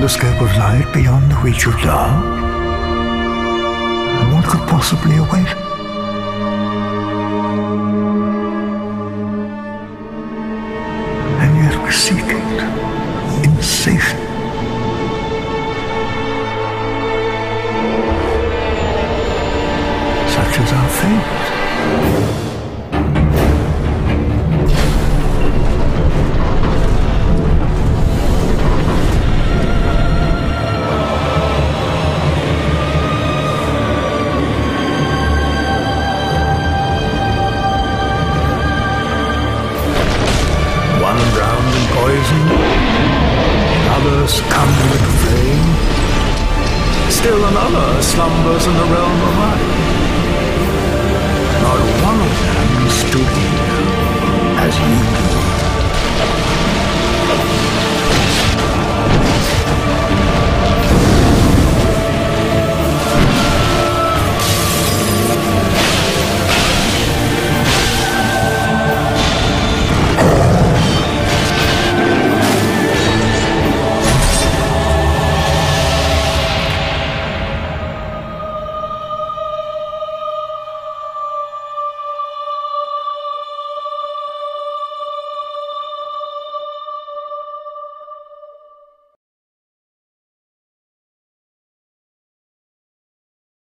scope of light beyond the reach of love? What could possibly await? And yet we seek it insatiable. Such is our fate. One drowned in poison, another succumbed to flame. Still another slumbers in the realm of light.